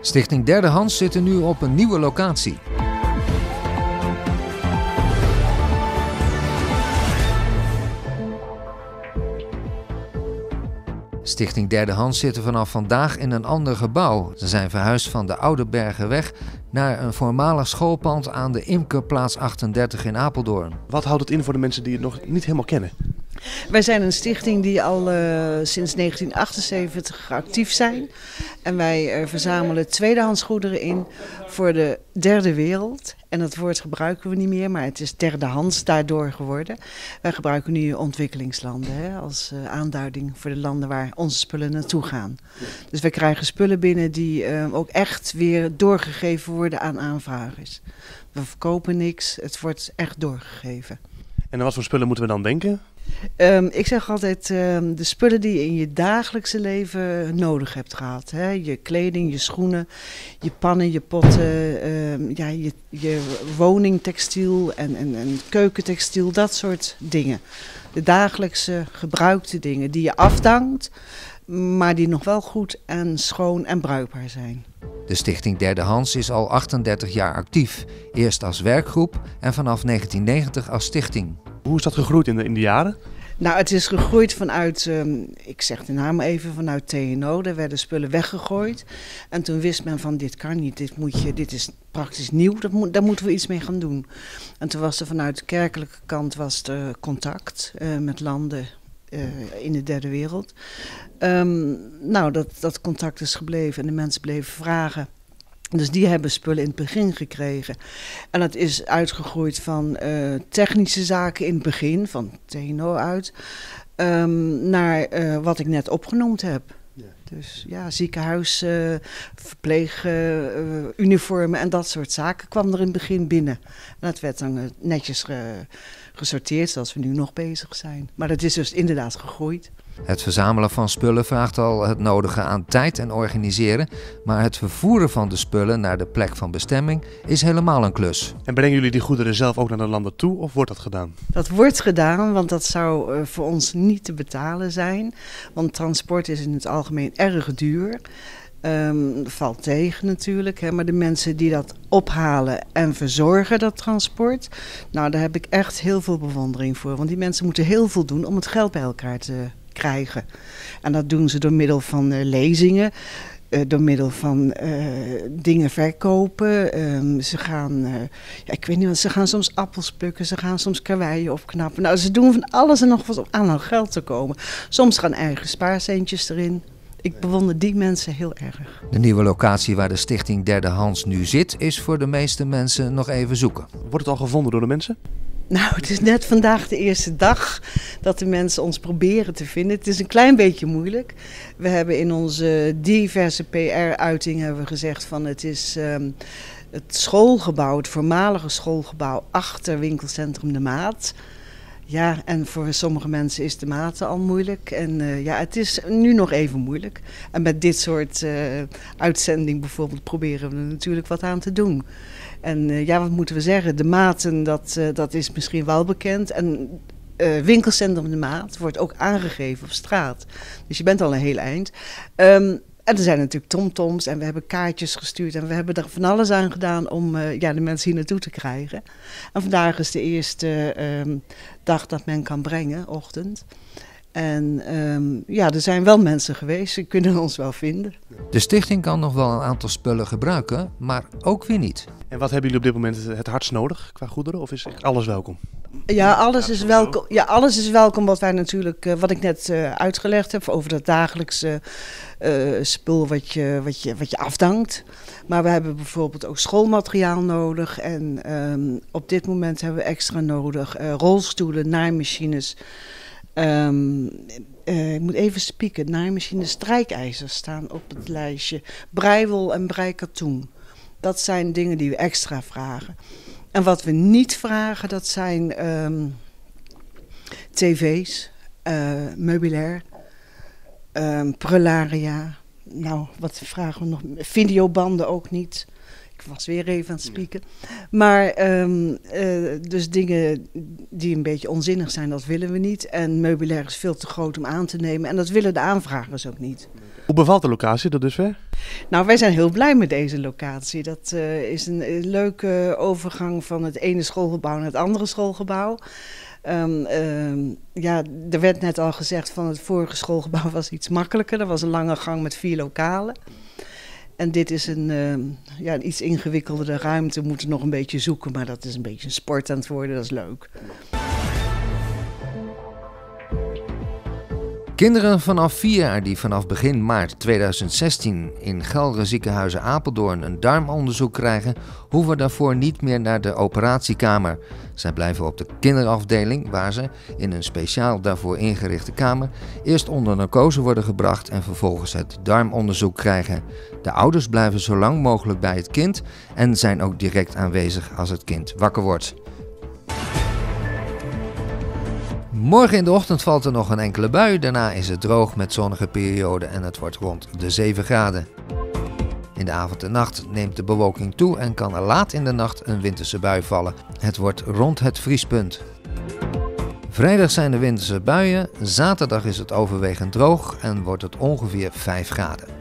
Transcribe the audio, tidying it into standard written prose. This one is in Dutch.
Stichting Derdehands zit nu op een nieuwe locatie. Stichting Derdehands zit vanaf vandaag in een ander gebouw. Ze zijn verhuisd van de Oude Bergenweg naar een voormalig schoolpand aan de Imkerplaats 38 in Apeldoorn. Wat houdt het in voor de mensen die het nog niet helemaal kennen? Wij zijn een stichting die al sinds 1978 actief zijn. En wij verzamelen tweedehands goederen in voor de derde wereld. En dat woord gebruiken we niet meer, maar het is derdehands daardoor geworden. Wij gebruiken nu ontwikkelingslanden als aanduiding voor de landen waar onze spullen naartoe gaan. Dus wij krijgen spullen binnen die ook echt weer doorgegeven worden aan aanvragers. We verkopen niks, het wordt echt doorgegeven. En aan wat voor spullen moeten we dan denken? Ik zeg altijd de spullen die je in je dagelijkse leven nodig hebt gehad. Hè? Je kleding, je schoenen, je pannen, je potten, je woningtextiel en keukentextiel, dat soort dingen. De dagelijkse gebruikte dingen die je afdankt, maar die nog wel goed en schoon en bruikbaar zijn. De Stichting Derdehands is al 38 jaar actief. Eerst als werkgroep en vanaf 1990 als stichting. Hoe is dat gegroeid in de jaren? Nou, het is gegroeid vanuit, ik zeg de naam even, vanuit TNO. Daar werden spullen weggegooid. En toen wist men van, dit kan niet, dit is praktisch nieuw, daar moeten we iets mee gaan doen. En toen was er vanuit de kerkelijke kant contact met landen in de derde wereld. Dat contact is gebleven en de mensen bleven vragen. Dus die hebben spullen in het begin gekregen. En dat is uitgegroeid van technische zaken in het begin, van TNO uit, naar wat ik net opgenoemd heb. Ja. Dus ja, ziekenhuis, verpleeguniformen en dat soort zaken kwam er in het begin binnen. En dat werd dan netjes gesorteerd, zoals we nu nog bezig zijn. Maar dat is dus inderdaad gegroeid. Het verzamelen van spullen vraagt al het nodige aan tijd en organiseren, maar het vervoeren van de spullen naar de plek van bestemming is helemaal een klus. En brengen jullie die goederen zelf ook naar de landen toe of wordt dat gedaan? Dat wordt gedaan, want dat zou voor ons niet te betalen zijn. Want transport is in het algemeen erg duur. Valt tegen natuurlijk, hè, maar de mensen die dat ophalen en verzorgen, dat transport, nou, daar heb ik echt heel veel bewondering voor. Want die mensen moeten heel veel doen om het geld bij elkaar te krijgen. En dat doen ze door middel van lezingen, door middel van dingen verkopen. Ze gaan, ik weet niet wat, ze gaan soms appels plukken, ze gaan soms karweien opknappen. Nou, ze doen van alles en nog wat om aan hun geld te komen. Soms gaan eigen spaarcentjes erin. Ik bewonder die mensen heel erg. De nieuwe locatie waar de Stichting Derdehands nu zit, is voor de meeste mensen nog even zoeken. Wordt het al gevonden door de mensen? Nou, het is net vandaag de eerste dag dat de mensen ons proberen te vinden. Het is een klein beetje moeilijk. We hebben in onze diverse PR-uitingen gezegd van het is het schoolgebouw, het voormalige schoolgebouw achter winkelcentrum De Maat. Ja, en voor sommige mensen is de Maten al moeilijk. En het is nu nog even moeilijk. En met dit soort uitzending bijvoorbeeld proberen we er natuurlijk wat aan te doen. En wat moeten we zeggen? De Maten, dat is misschien wel bekend. En winkelcentrum De Maat wordt ook aangegeven op straat. Dus je bent al een heel eind. En er zijn natuurlijk tomtoms en we hebben kaartjes gestuurd. En we hebben er van alles aan gedaan om de mensen hier naartoe te krijgen. En vandaag is de eerste dag dat men kan brengen, ochtend. En er zijn wel mensen geweest, ze kunnen ons wel vinden. De stichting kan nog wel een aantal spullen gebruiken, maar ook weer niet. En wat hebben jullie op dit moment het hardst nodig qua goederen? Of is alles welkom? Ja, alles is welkom. Ja, alles is welkom wat wij natuurlijk, wat ik net uitgelegd heb over dat dagelijkse spul wat je afdankt. Maar we hebben bijvoorbeeld ook schoolmateriaal nodig. En op dit moment hebben we extra nodig rolstoelen, naaimachines. Ik moet even spieken. Naaimachines, strijkijzers staan op het lijstje. Breiwol en breikatoen. Dat zijn dingen die we extra vragen. En wat we niet vragen, dat zijn tv's, meubilair, prularia. Nou, wat vragen we nog? Videobanden ook niet. Ik was weer even aan het spieken. Maar dus dingen die een beetje onzinnig zijn, dat willen we niet. En meubilair is veel te groot om aan te nemen. En dat willen de aanvragers ook niet. Hoe bevalt de locatie tot dusver? Nou, wij zijn heel blij met deze locatie. Dat is een leuke overgang van het ene schoolgebouw naar het andere schoolgebouw. Ja, er werd net al gezegd van het vorige schoolgebouw was iets makkelijker. Er was een lange gang met 4 lokalen. En dit is een iets ingewikkeldere ruimte. We moeten nog een beetje zoeken, maar dat is een beetje een sport aan het worden. Dat is leuk. Kinderen vanaf 4 jaar die vanaf begin maart 2016 in Gelre ziekenhuizen Apeldoorn een darmonderzoek krijgen, hoeven daarvoor niet meer naar de operatiekamer. Zij blijven op de kinderafdeling waar ze, in een speciaal daarvoor ingerichte kamer, eerst onder narcose worden gebracht en vervolgens het darmonderzoek krijgen. De ouders blijven zo lang mogelijk bij het kind en zijn ook direct aanwezig als het kind wakker wordt. Morgen in de ochtend valt er nog een enkele bui, daarna is het droog met zonnige perioden en het wordt rond de 7 graden. In de avond en nacht neemt de bewolking toe en kan er laat in de nacht een winterse bui vallen. Het wordt rond het vriespunt. Vrijdag zijn de winterse buien, zaterdag is het overwegend droog en wordt het ongeveer 5 graden.